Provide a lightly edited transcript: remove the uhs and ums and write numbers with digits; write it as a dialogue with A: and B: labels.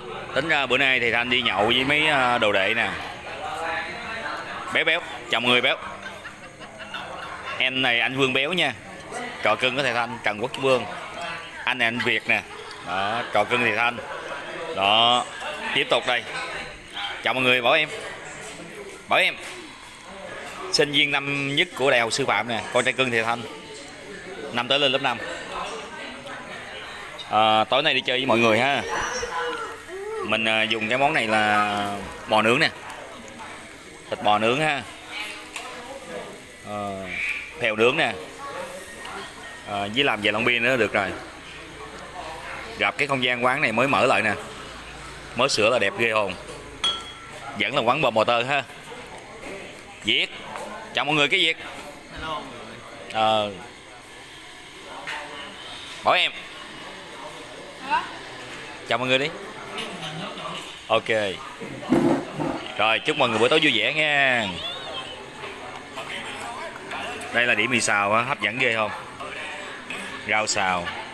A: Tính ra bữa nay thì Thanh đi nhậu với mấy đồ đệ nè. Béo béo, chào mọi người béo. Em này anh Vương béo nha. Trò cưng của thầy Thanh, Trần Quốc Vương. Anh này anh Việt nè. Đó, trò cưng thầy Thanh. Đó, tiếp tục đây. Chào mọi người, Bảo em. Bảo em. Sinh viên năm nhất của Đại học Sư phạm nè, con trai cưng thầy Thanh. Năm tới lên lớp 5. Tối nay đi chơi với mọi người ha. Mình dùng cái món này là bò nướng nè, thịt bò nướng ha, phèo nướng nè, với làm về Long Biên nữa được rồi. Gặp cái không gian quán này mới mở lại nè, mới sửa là đẹp ghê hồn. Vẫn là quán bò motor ha. Việt, chào mọi người cái Việt. Bảo em. Chào mọi người đi. Ok. Rồi chúc mọi người buổi tối vui vẻ nha. Đây là đĩa mì xào á, hấp dẫn ghê không? Rau xào